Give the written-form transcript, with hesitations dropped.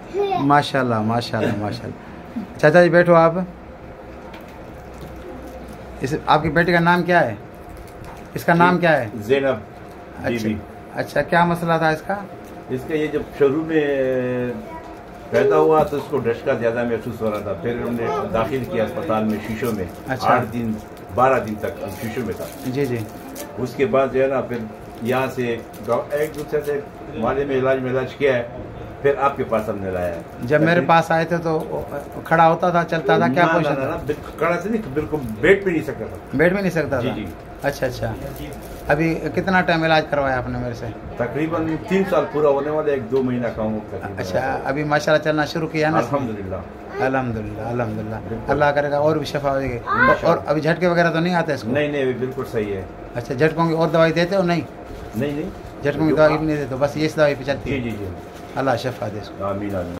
माशाल्लाह माशाल्लाह माशाल्लाह। चाचा जी बैठो आप। इस आपकी बेटी का नाम क्या है? इसका नाम क्या है? ज़ैनब। अच्छा अच्छा, क्या मसला था इसका? इसका ये जब शुरू में पैदा हुआ तो इसको ढसका ज़्यादा महसूस हो रहा था, फिर हमने दाखिल किया अस्पताल में शीशों में। अच्छा। 8 दिन 12 दिन तक शीशों में था। जी जी। उसके बाद जो है ना, फिर यहाँ से एक दूसरे से माले में इलाज किया है, फिर आपके पास हमने लाया है। जब मेरे पास आए थे तो खड़ा होता था, चलता था, क्या पोजीशन था? खड़ा से नहीं, बिल्कुल बैठ भी नहीं सकता था। बैठ भी नहीं सकता जी था? जी। अच्छा अच्छा। अभी कितना टाइम इलाज करवाया आपने मेरे से? तकरीबन 3 साल पूरा होने वाले, 1-2 महीना का हूँ। अच्छा, अभी माशाल्लाह चलना शुरू किया ना? अल्हम्दुलिल्लाह अल्हम्दुलिल्लाह अल्हम्दुलिल्लाह। अल्लाह करेगा और भी शफा हो जाएगी। और अभी झटके वगैरह तो नहीं आते इसको? नहीं नहीं, बिल्कुल सही है। अच्छा, झटकों की और दवाई देते हो? नहीं नहीं नहीं, झटकों की दवाई भी नहीं देते, बस ये दवाई पे चलती जी है? जी जी। अल्लाह शफा दे इसको। आमीन आमीन।